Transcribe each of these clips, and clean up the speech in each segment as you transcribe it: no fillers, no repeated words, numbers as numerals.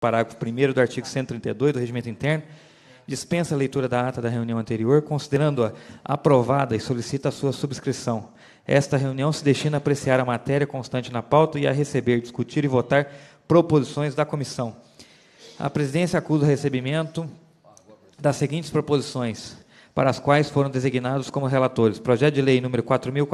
parágrafo 1º do artigo 132 do Regimento Interno, dispensa a leitura da ata da reunião anterior, considerando-a aprovada e solicita a sua subscrição. Esta reunião se destina a apreciar a matéria constante na pauta e a receber, discutir e votar proposições da comissão. A presidência acusa o recebimento das seguintes proposições, para as quais foram designados como relatores: projeto de lei número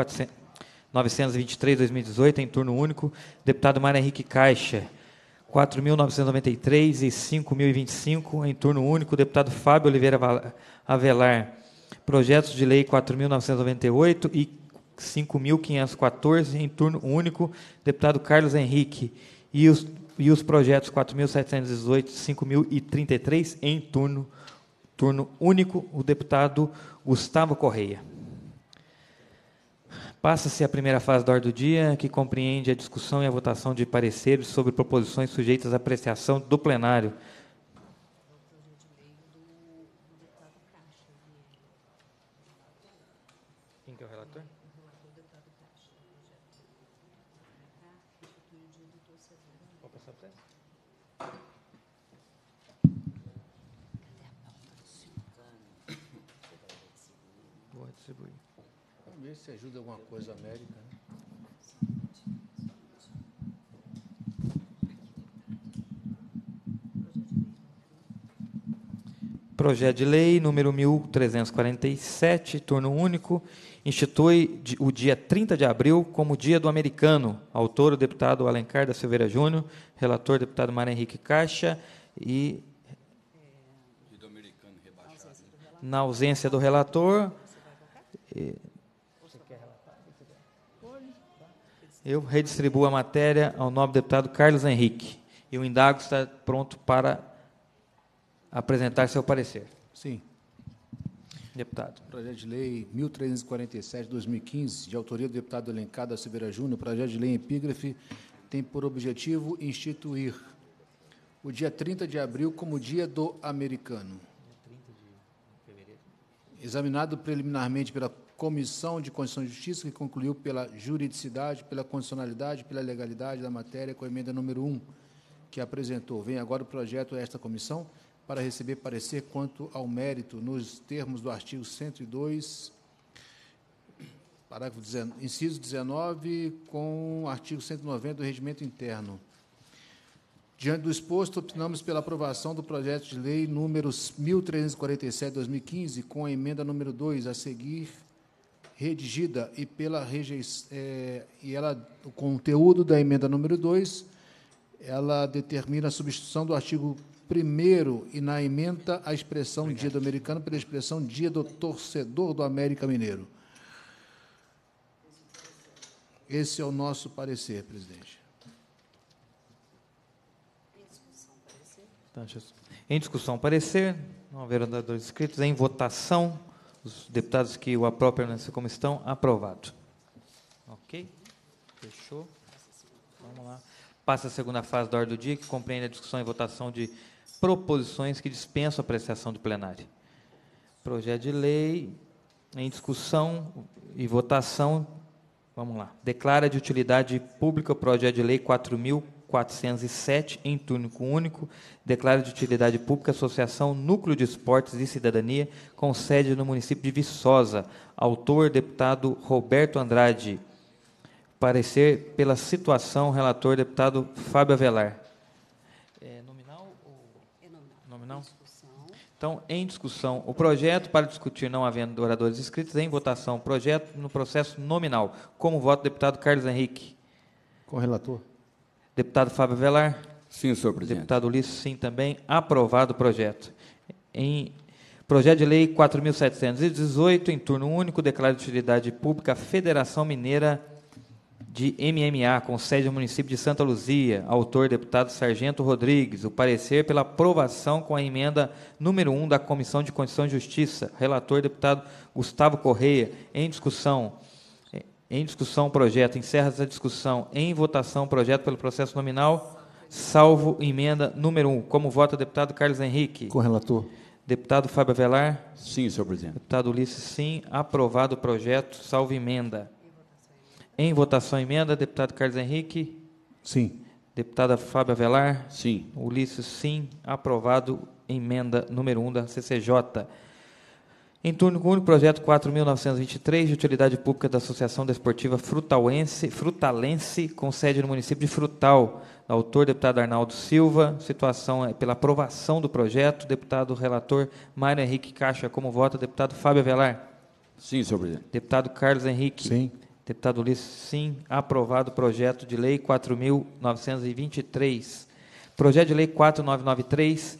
4.923/2018, em turno único, deputado Mário Henrique Caixa, 4.993 e 5.025, em turno único, deputado Fábio Oliveira Avelar. Projetos de lei 4.998 e 5.514, em turno único, deputado Carlos Henrique. E os projetos 4.718 e 5.033, em turno único, o deputado Gustavo Correia. Passa-se a primeira fase da ordem do dia, que compreende a discussão e a votação de pareceres sobre proposições sujeitas à apreciação do plenário. Quem que é o relator? Vou passar para você. Vou distribuir. Vamos ver se ajuda alguma coisa a América. Né? Projeto de lei número 1.347, turno único, institui o dia 30 de abril como Dia do Americano. Autor, o deputado Alencar da Silveira Júnior, relator, deputado Mário Henrique Caixa, e, na ausência do relator, eu redistribuo a matéria ao nobre deputado Carlos Henrique. E o indago está pronto para apresentar seu parecer. Sim. Deputado. Projeto de lei 1.347/2015, de autoria do deputado Alencar da Silveira Júnior, projeto de lei em epígrafe, tem por objetivo instituir o dia 30 de abril como Dia do Americano. Dia 30 de fevereiro. Examinado preliminarmente pela Comissão de Constituição e Justiça, que concluiu pela juridicidade, pela constitucionalidade, pela legalidade da matéria, com a emenda número 1, que apresentou. Vem agora o projeto a esta comissão para receber parecer quanto ao mérito, nos termos do artigo 102, parágrafo 19, inciso 19, com o artigo 190 do Regimento Interno. Diante do exposto, optamos pela aprovação do projeto de lei número 1.347/2015, com a emenda número 2, a seguir redigida, e pela rejeição, o conteúdo da emenda número 2, ela determina a substituição do artigo 1º e na emenda a expressão Dia do Americano pela expressão Dia do Torcedor do América Mineiro. Esse é o nosso parecer, presidente. Em discussão, parecer. Não haver oradores inscritos. Em votação, os deputados que o apropriam nessa comissão, aprovado. Ok? Fechou. Vamos lá. Passa a segunda fase da ordem do dia, que compreende a discussão e votação de proposições que dispensam a apreciação do plenário. Projeto de lei em discussão e votação. Vamos lá. Declara de utilidade pública o projeto de lei 4.407, em turno único. Declara de utilidade pública a Associação Núcleo de Esportes e Cidadania, com sede no município de Viçosa. Autor, deputado Roberto Andrade. Parecer pela situação, relator, deputado Fábio Avelar. É nominal ou... É nominal. Então, em discussão, o projeto, para discutir, não havendo oradores inscritos, em votação, o projeto no processo nominal. Como voto, deputado Carlos Henrique. Com o relator. Deputado Fábio Avelar. Sim, senhor presidente. Deputado Ulisses, sim, também. Aprovado o projeto. Em projeto de lei 4.718, em turno único, declara de utilidade pública a Federação Mineira de MMA, com sede no município de Santa Luzia. Autor, deputado Sargento Rodrigues. O parecer pela aprovação com a emenda número 1 da Comissão de Constituição e Justiça. Relator, deputado Gustavo Correia. Em discussão, o projeto. Encerra essa discussão. Em votação, o projeto pelo processo nominal, salvo emenda número 1. Como vota, deputado Carlos Henrique? Com o relator. Deputado Fábio Avelar? Sim, senhor presidente. Deputado Ulisses, sim. Aprovado o projeto, salvo emenda. Em votação, emenda, deputado Carlos Henrique? Sim. Deputada Fábio Avelar? Sim. Ulisses, sim. Aprovado. Emenda número 1 da CCJ. Em turno único, projeto 4.923, de utilidade pública da Associação Desportiva Frutalense, com sede no município de Frutal. Autor, deputado Arnaldo Silva. Situação é pela aprovação do projeto. Deputado relator Mário Henrique Caixa. Como vota, deputado Fábio Avelar? Sim, senhor presidente. Deputado Carlos Henrique? Sim. Deputado Ulisses, sim. Aprovado o projeto de lei 4.923. Projeto de lei 4.993,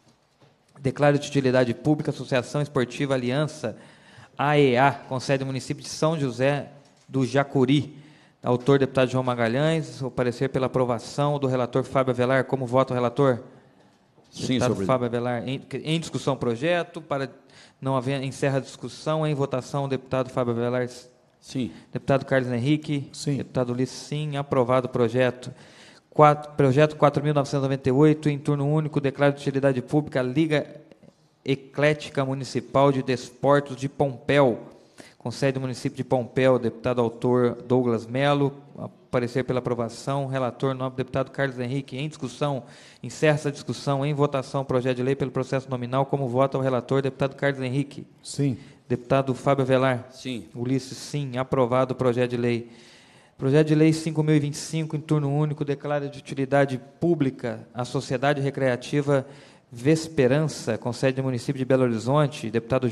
declara de utilidade pública Associação Esportiva Aliança, AEA, com sede no município de São José do Jacuri. Autor, deputado João Magalhães. O parecer pela aprovação do relator Fábio Avelar. Como vota o relator? Sim, Deputado senhor Fábio Avelar. Em discussão o projeto. Para não haver, encerra a discussão. Em votação, o deputado Fábio Avelar. Sim. Deputado Carlos Henrique? Sim. Deputado Ulisses, sim. Aprovado o projeto. Projeto 4.998, em turno único, declara de utilidade pública Liga Eclética Municipal de Desportos de Pompéu, com sede no município de Pompéu. Deputado autor Douglas Melo. Parecer pela aprovação. Relator, nobre deputado Carlos Henrique. Em discussão, encerra essa discussão. Em votação, projeto de lei pelo processo nominal. Como vota o relator, deputado Carlos Henrique? Sim. Deputado Fábio Avelar? Sim. Ulisses, sim. Aprovado o projeto de lei. Projeto de lei 5.025, em turno único, declara de utilidade pública a Sociedade Recreativa Vesperança, com sede no município de Belo Horizonte.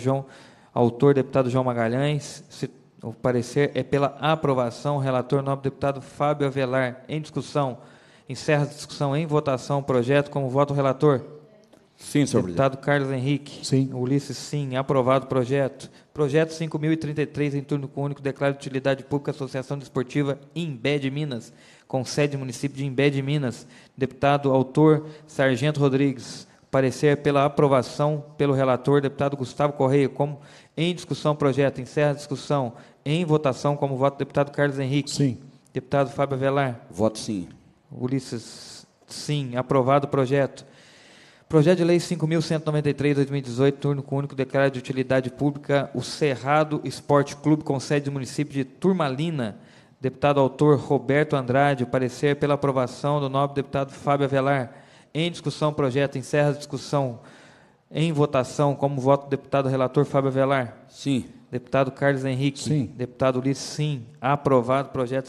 Autor, deputado João Magalhães. O parecer é pela aprovação. Relator, nobre deputado Fábio Avelar. Em discussão. Encerra a discussão. Em votação, o projeto. Como vota o relator? Sim, senhor Deputado Carlos Henrique? Sim. Ulisses, sim. Aprovado o projeto. Projeto 5.033, em turno único, declara de utilidade pública a Associação Desportiva Imbé de Minas, com sede no município de Imbé de Minas. Deputado autor Sargento Rodrigues. Parecer pela aprovação pelo relator, deputado Gustavo Correia. Como em discussão, projeto. Encerra a discussão. Em votação, como voto, deputado Carlos Henrique? Sim. Deputado Fábio Avelar? Voto sim. Ulisses, sim. Aprovado o projeto. Projeto de lei 5.193, 2018, turno único, declara de utilidade pública o Cerrado Esporte Clube, com sede no município de Turmalina. Deputado autor Roberto Andrade. O parecer pela aprovação do nobre deputado Fábio Avelar. Em discussão, projeto. Encerra a discussão. Em votação, como voto do deputado relator Fábio Avelar? Sim. Deputado Carlos Henrique? Sim. Deputado Ulisses, sim. Aprovado o projeto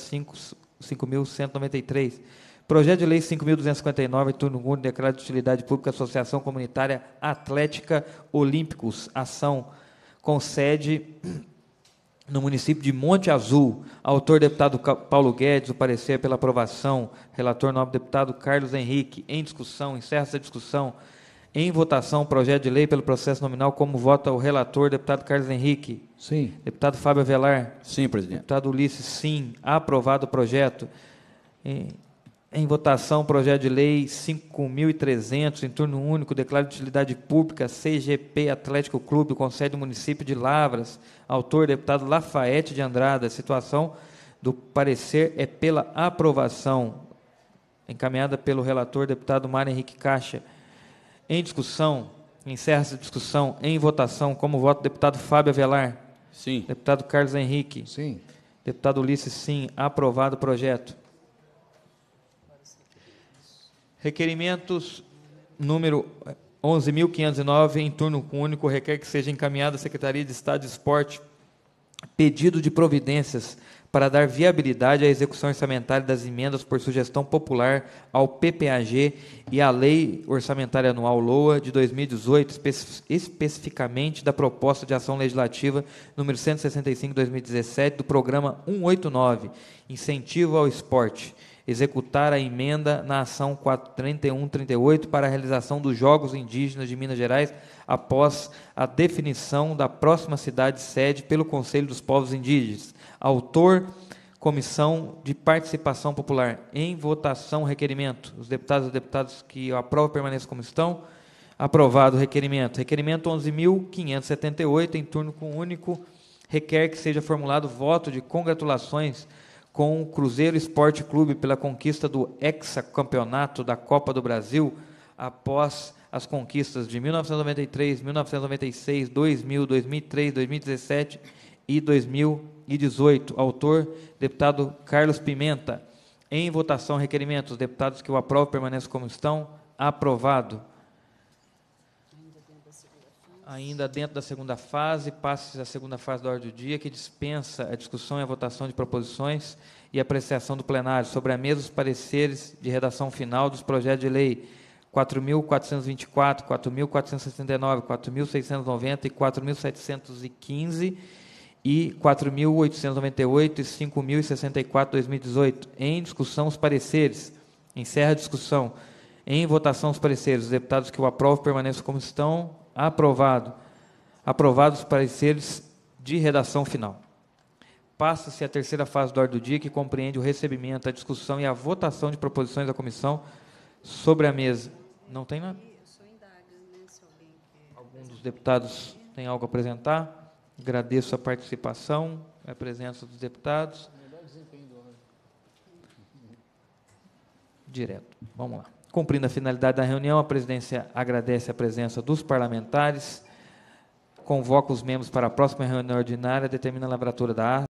5.193. Projeto de lei 5.259, turno único, declara de utilidade pública Associação Comunitária Atlética Olímpicos, ação com sede no município de Monte Azul. Autor, deputado Paulo Guedes. O parecer pela aprovação. Relator, nobre deputado Carlos Henrique. Em discussão, encerra essa discussão. Em votação, projeto de lei pelo processo nominal. Como vota o relator, deputado Carlos Henrique? Sim. Deputado Fábio Avelar? Sim, presidente. Deputado Ulisses, sim. Aprovado o projeto. Em votação, projeto de lei 5.300, em turno único, declara de utilidade pública CGP Atlético Clube, com sede no município de Lavras. Autor, deputado Lafayette de Andrada. Situação do parecer é pela aprovação. Encaminhada pelo relator, deputado Mário Henrique Caixa. Em discussão, encerra essa discussão. Em votação, como voto, deputado Fábio Avelar? Sim. Deputado Carlos Henrique? Sim. Deputado Ulisses, sim. Aprovado o projeto. Requerimentos número 11.509, em turno único, requer que seja encaminhado à Secretaria de Estado de Esporte pedido de providências para dar viabilidade à execução orçamentária das emendas por sugestão popular ao PPAG e à Lei Orçamentária Anual LOA de 2018, especificamente da proposta de ação legislativa número 165/2017 do programa 189, Incentivo ao Esporte, executar a emenda na ação 43138 para a realização dos Jogos Indígenas de Minas Gerais após a definição da próxima cidade-sede pelo Conselho dos Povos Indígenas. Autor, Comissão de Participação Popular. Em votação, requerimento. Os deputados e deputadas que aprovam permaneçam como estão. Aprovado o requerimento. Requerimento 11.578, em turno único, requer que seja formulado voto de congratulações com o Cruzeiro Esporte Clube pela conquista do hexacampeonato da Copa do Brasil após as conquistas de 1993, 1996, 2000, 2003, 2017 e 2018. Autor, deputado Carlos Pimenta. Em votação, requerimento. Os deputados que o aprovam permaneçam como estão. Aprovado. Ainda dentro da segunda fase, passe a segunda fase da ordem do dia, que dispensa a discussão e a votação de proposições e apreciação do plenário sobre a mesa os pareceres de redação final dos projetos de lei 4.424, 4.469, 4.690 e 4.715 e 4.898 e 5.064, 2018. Em discussão, os pareceres. Encerra a discussão. Em votação, os pareceres. Os deputados que o aprovam permaneçam como estão. Aprovado. Aprovados os pareceres de redação final. Passa-se a terceira fase da ordem do dia, que compreende o recebimento, a discussão e a votação de proposições da comissão sobre a mesa. Não tem nada? Algum dos deputados tem algo a apresentar? Agradeço a participação, a presença dos deputados. Direto. Vamos lá. Cumprindo a finalidade da reunião, a presidência agradece a presença dos parlamentares, convoca os membros para a próxima reunião ordinária, determina a lavratura da ata.